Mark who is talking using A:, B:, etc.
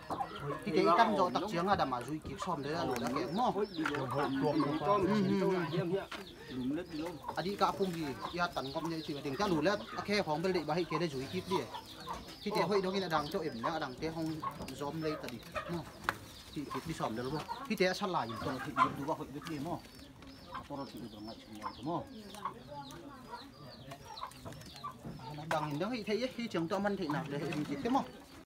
A: thì cái tâm rõ tắc chiếng là đảm bảo duy kịp xóm đấy là lỗ đã kẹo mò đi cả phung gì ya tận công như chỉ là tiền cá lỗ lên khe phóng bên định bà hay kia đây duy kịp đi thì thế hơi đó khi là đằng cho em đã đằng thế không dòm đây tại đi thì đi xóm được luôn thì thế sát lại những tuần thì đi vào hội biết đi mò tôi thì được ngay chuyện này mò đằng đó thì thấy khi trường cho mình thì nào để mình chỉ thế mò